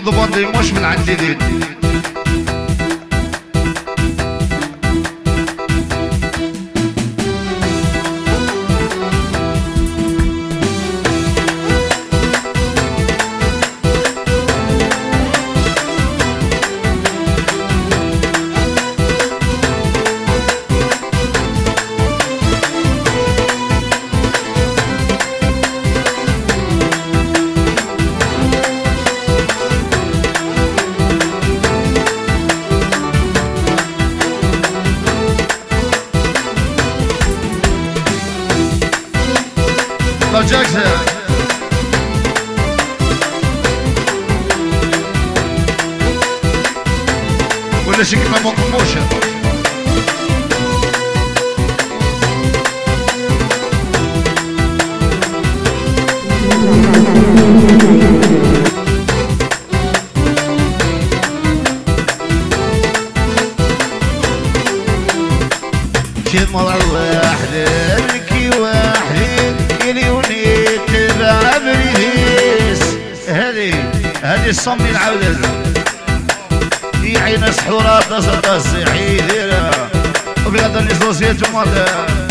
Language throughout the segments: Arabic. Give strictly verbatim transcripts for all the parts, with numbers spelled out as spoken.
باندي مش من عندي دي. Jackson ولا شي كيما ما نقموش شي مرة واحدة نكي واحدة يليوني تبع بريديس هذي هذي الصمي العودة يعين سحورات تصدق الصحي ديرها وبغدا لي سوسيتو مادا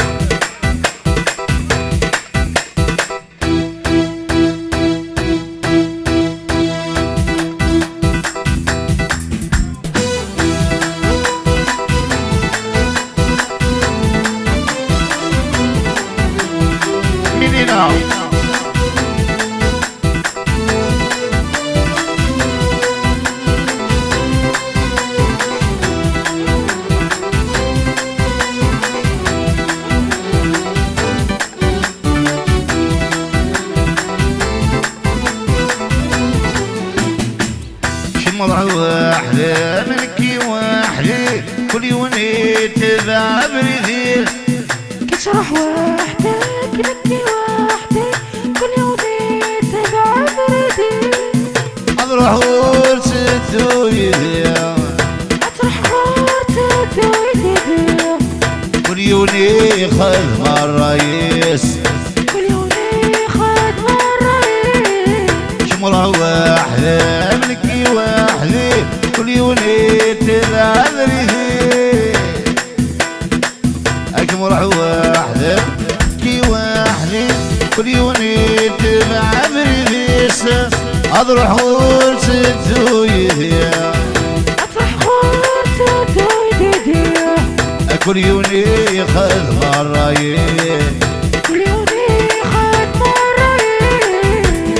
منينا مرة واحدة ملكي واحدة كل يوم تبع بريدير كتشرح وحدك ملكي واحدة كل يوم تبع بريدير أضرح ورثة يديا أطرح ورثة يديا كل يوم خذ الرئيس كل يوم خذ الرئيس مرة واحدة ملكي واحدة كل يوم تبع بريدير هاك مرة واحدة ملكي واحدة كل يوم تبع بريديس أضرح ورثة يديا أطرح ورثة يديا كل يوم خذ الرئيس كل يوم خذ الرئيس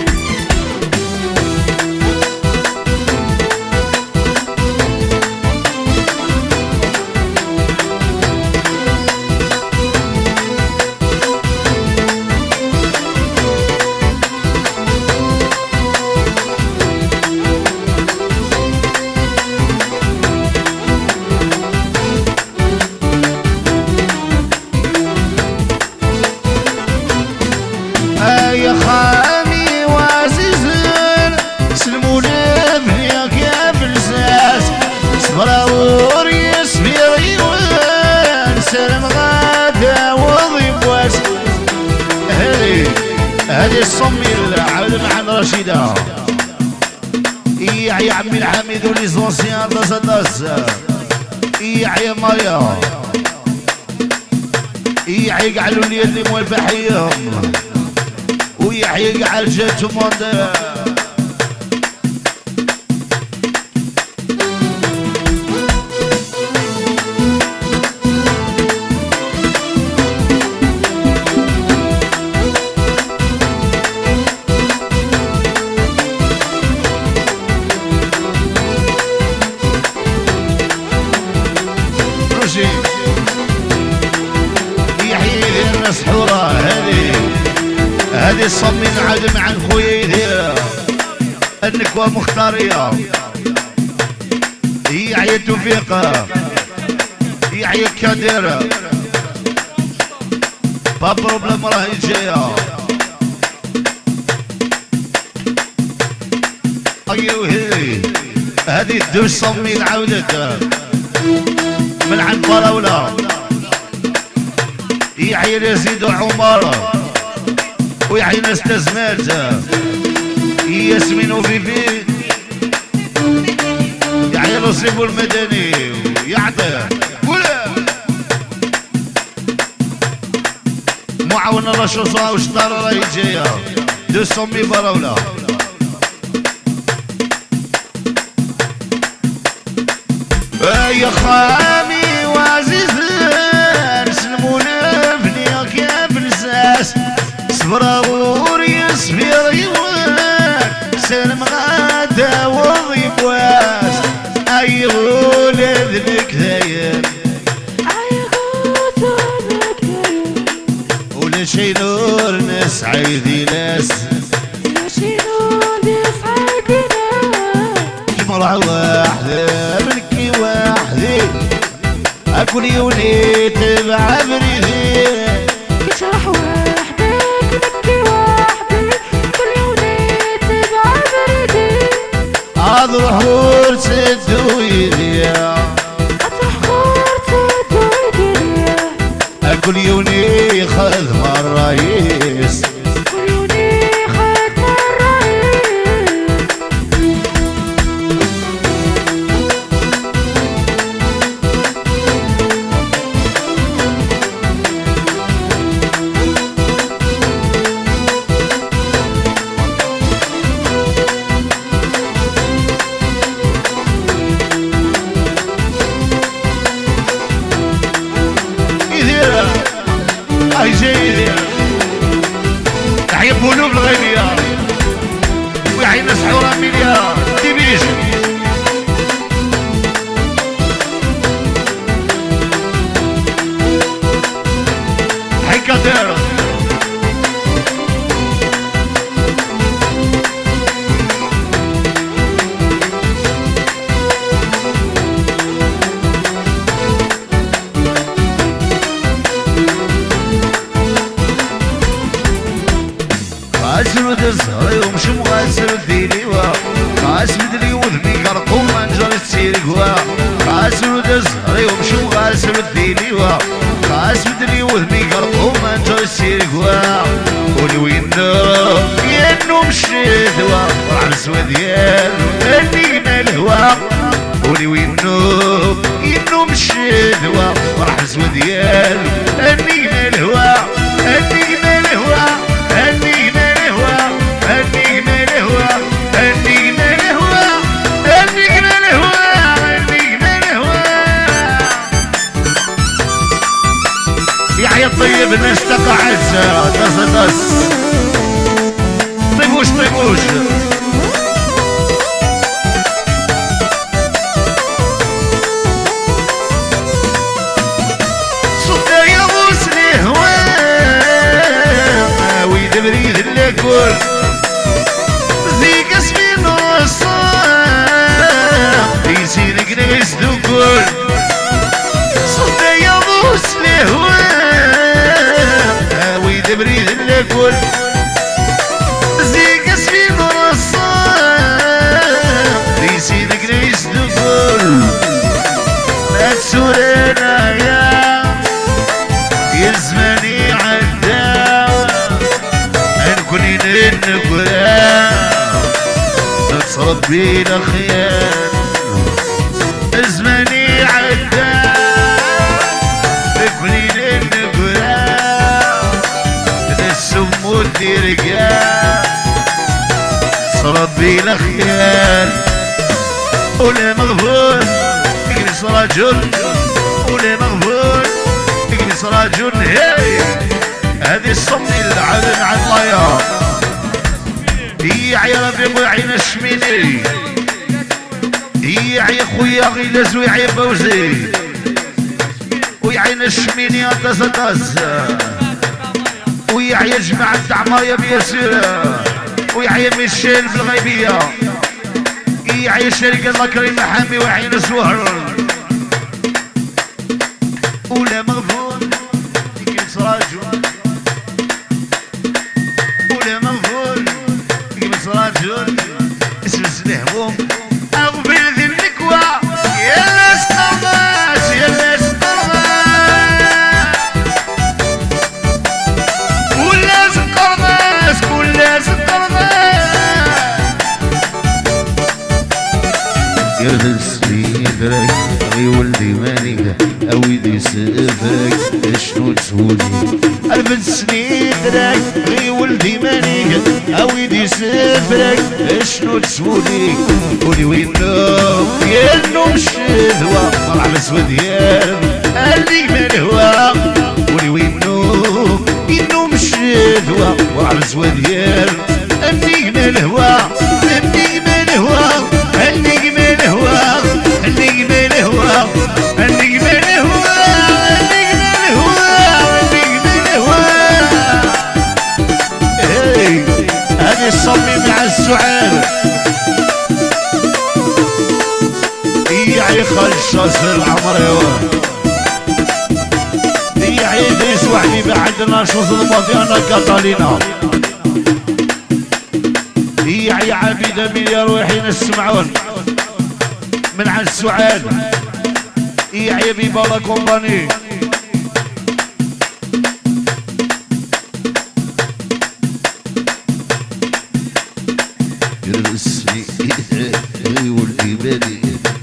يا خامي وعزيزين سلموا لابنيك يا فلساس صبر يسبي عيوان سلم غادا وضيبواس هذي هذي الصمي العود مع رشيدة يا يا عمي الحميد وليزونسيان داس داس يا يا مايا يا قعلوا لي اللي موالفحيهم ويحيى قعل جاتو موند روشي يحيى الناس حورة هذه هذه الصمي نعاد مع خويا يدير النكوة مختارية يحيى توفيق يحيى كادر با بروبليم راهي جاية ايوه هذه الدوش صمي نعاودت من عند فراولة يحيى يزيد عمر ويحيى ناس تزمات ياسمين وفيفي الوصيف المدني يعطيه ولا معاون الرشوصة وشطار راهي جاية دوسهم مي براولة يا خامي وعزيزان سلمونا بنياك يا بنساس صبر يصبر يوان سلم غادا وضيب واس اي ولد لك داير اي غوتك داير ولا شي نور ناس عايدي ناس لا شي نور ناس عايدي ناس جمرة واحدة ملكي واحدة اكل يوني تبع بريدي كتشرح وحدك نبكي وحدي كل يومين تبع بريدي اضرح غور سدو يديا اطرح غور تدو يديا اكل يوني خذ الرئيس كل يومين خدم الرئيس هاي جاي يحيبونو بالغالية ويحيي ناس حورة مليار تبيش حي كادير غاسل تزهري ومش مغاسل ديليوا غاسل مدري وذبي قرقوم منجر السيرقوا غاسل تزهري ومش مغاسل ديليوا غاسل مدري وذبي قرقوم منجر السيرقوا ولي وينو ينو مشيدوا راح نسوى ديالو انينا الهوا ولي وينو ينو مشيدوا راح نسوى ديالو انينا الهوا انينا الهوا انينا النجمة الهوى النجمة الهوى النجمة الهوى النجمة الهوى يحيى الطيب الناس تقع عزة طس طس طيبوش طيبوش صوتا يا غوص الهوى ويدبريد الكل يسيرك ناس دكول صوتا يبوس لهوا ويدبريد الكل زيك اسمي مرصان يسيرك ناس دكول ما تسورنا يا يزمني عدا نكوني ننقلا ربي الخيال زماني عدا تكوني للنقرا السمو الدرقا ربي الخيال ولا مغفور يجلس رجل ولا مغفور يجلس رجل هاي هذه الصم العدن عن الله يا رفيق ويعين الشميني يا خويا غيلز ويعين بوزي ويعين الشميني طاس طاس ويعين جماعة عماية بياسير ويعين ميشيل بالغيبية يعين شركة الله كريم محامي ويعين الزهر ولا مغفور يجلس راجل ولا مغفور رجل اسم الهموم اغفر ذي النكوى يا ناس قرماس يا ناس قرماس والناس قرماس والناس قرماس يرد السبيل سنيدرك غي ولدي مانيك اويدي سفرك شنو تسولي الف سنيدرك غي ولدي مانيك اويدي سفرك شنو تسولي قولي وينو ينو الشذوة طلع الاسود يالو اللي ما الهوا قولي وينو ينو الشذوة طلع الاسود يالو اللي ما الهوا اللي ما الهوا اللي ما الهوا اللي ما الهوا اللي ما الهوا اللي ما الهوا اللي ما الهوا اي هذه الصميم مع السعال يعي خلص العمر يعي ديس وحدي بعدنا شوز الماضي كاتالينا يعي عبيدة مليار وحين السمعون من عن السعال يعي بيبالا كومباني يرسني يولي بالي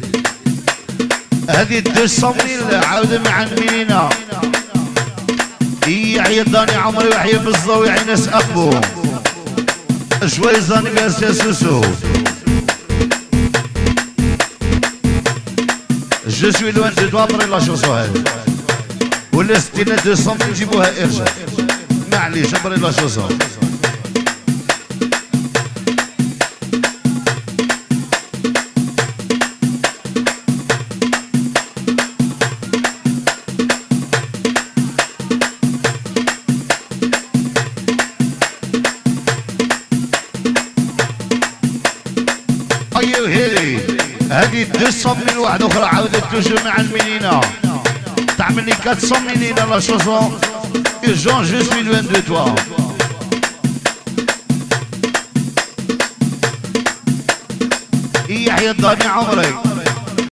هذه الدسمني عاود مع المينا يعي داني عمري وحي بالضوء يعي ناس أخبو شوي زاني بيرسي سوسو جو سوي لوان دو دوابري لا شوصو هذه ولا ستين دسمني نجيبوها إرجع معليش أبري لا شوصو هذه دوسون من واحدة أخرى عاودت توجو مع المينينا تعملني كاتسون مينينا لا شوزون urgent je suis loin de toi يحيى الضاني عمري